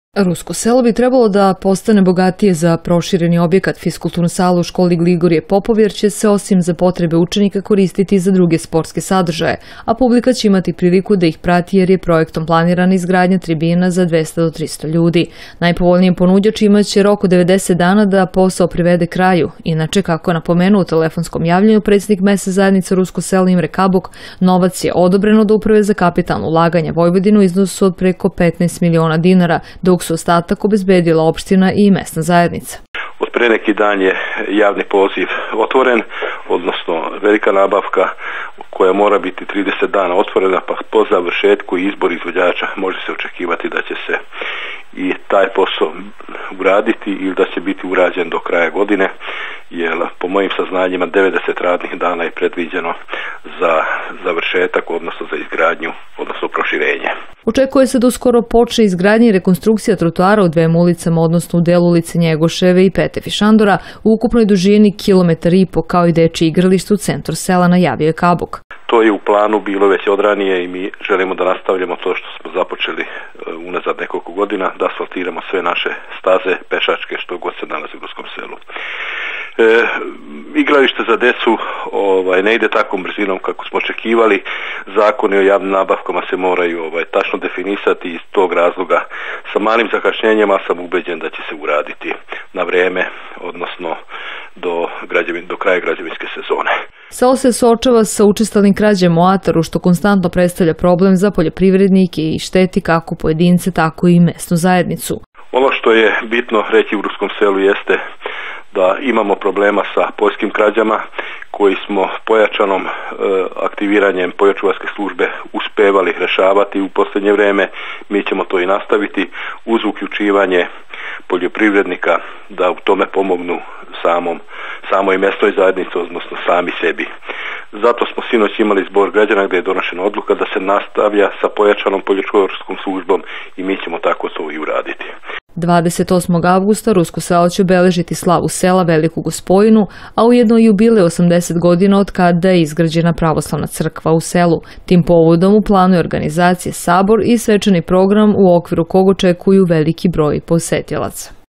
Rusko selo bi trebalo da postane bogatije za prošireni objekat fiskulturnu salu u školi Gligorije Popov, jer će se osim za potrebe učenika koristiti za druge sportske sadržaje, a publika će imati priliku da ih prati jer je projektom planirana izgradnja tribina za 200 do 300 ljudi. Najpovoljniji ponuđač imaće rok od 90 dana da posao privede kraju. Inače, kako je napomenuo u telefonskom javljanju predsjednik mesne zajednice Rusko selo Imre Kabuk, novac je odobren od Uprave za kapitalno ulaganje Vojvodinu u iznosu od preko 15 miliona dinara, dok su ostatak obezbedila opština i mesna zajednica. Od pre neki dan je javni poziv otvoren, odnosno velika nabavka koja mora biti 30 dana otvorena, pa po završetku i izbor izvođača može se očekivati da će se i taj posao uraditi ili da će biti urađen do kraja godine, jer po mojim saznanjima 90 radnih dana je predviđeno za završetak, odnosno za izgradnju, odnosno proširenje. Očekuje se da uskoro počne izgradnja i rekonstrukcija trotoara u dvema ulicama, odnosno u delu ulice Njegoševe i Pete Fišandora, u ukupnoj dužini 1,5 km, kao i dečje igralište u centru sela, najavio je Kabuk. To je u planu bilo već odranije i mi želimo da nastavljamo to što smo započeli unazad nekoliko godina, da asfaltiramo sve naše staze pešačke što god se nalazi u Ruskom selu. Igralište za decu ne ide takvom brzinom kako smo očekivali. Zakoni o javnim nabavkama se moraju tačno definisati, iz tog razloga sa malim zakašnjenjima sam ubeđen da će se uraditi na vreme, odnosno do kraja građevinske sezone. Selo se suočava sa učestalim krađama u ataru, što konstantno predstavlja problem za poljoprivrednike i šteti kako pojedince, tako i mesnu zajednicu. Ono što je bitno reći u Ruskom selu jeste da imamo problema sa poljskim krađama koji smo pojačanom aktiviranjem poljočuvarske službe uspevali rešavati u posljednje vreme. Mi ćemo to i nastaviti uz uključivanje poljoprivrednika da u tome pomognu samoj mesnoj zajednici, odnosno sami sebi. Zato smo sinoć imali zbor građana gdje je donošena odluka da se nastavlja sa pojačanom poljočuvarskom službom i mi ćemo tako to i uraditi. 28. avgusta Rusko selo će obeležiti slavu sela Veliku Gospojinu, a ujedno i jubilej 80 godina od kada je izgrađena pravoslavna crkva u selu. Tim povodom u planu je organizacije sabor i svečani program u okviru kog očekuju veliki broj posetilaca.